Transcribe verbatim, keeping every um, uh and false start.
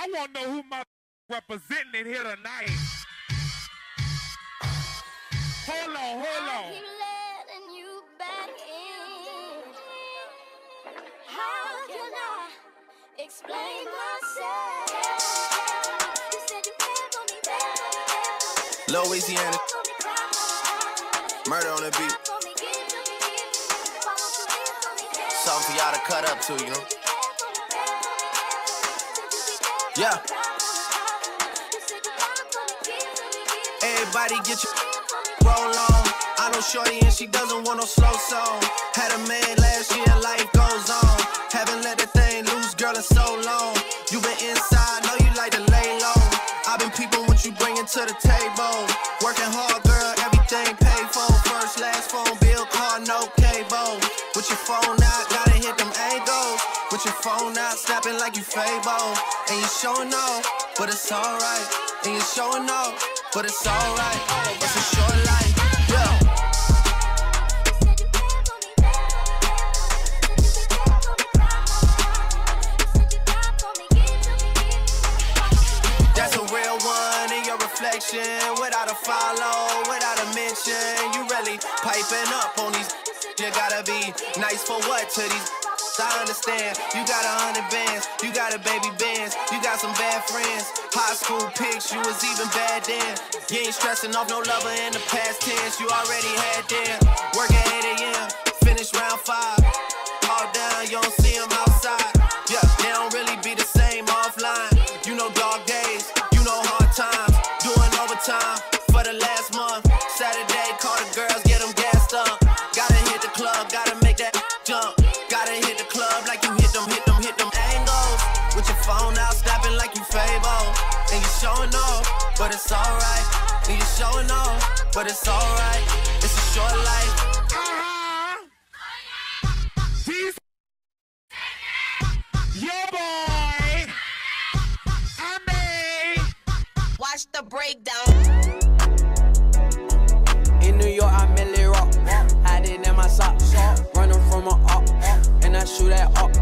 I want to know who my representing in here tonight. Hold on, hold on. I keep letting you back in. How can I explain myself? You said you cared for me, cared for me, cared for me. Louisiana. Murder on the beat. Something for y'all to cut up to, you know? Yeah. Everybody get your roll on. I know shorty and she doesn't want no slow song. Had a man last year, life goes on. Haven't let the thing loose, girl, in so long. You been inside, know you like to lay low. I've been peeping what you bringing to the table. Working hard, girl, everything paid for. First, last phone bill, car, no cable. With your phone out, gotta hit them angles. With your phone out, snapping like you Fable. And you showing off, but it's alright. And you showing off, but it's alright. It's a short life, yeah. That's a real one in your reflection. Without a follow, without a mention. You really piping up on these. You gotta be nice for what to these. I understand, you got a hundred bands, you got a baby bands, you got some bad friends. High school pics, you was even bad then. You ain't stressing off no lover in the past tense, you already had them. Work at eight A M, finish round five. All down, you don't see them outside. Yeah, they don't really be the same offline. You know dog days, you know hard times. Doing overtime for the last month. Saturday, call the girls, get them gassed up. Gotta hit the club, gotta make that jump. Gotta hit the club like you hit them, hit them, hit them angles. With your phone out, snapping like you Fable. And you showing off, but it's alright. And you showing off, but it's alright. It's a short life. Uh-huh. These your boy. I mean. Watch the breakdown. In New York, I merely rock. Hiding in my socks. Running from a up. And I shoot that up.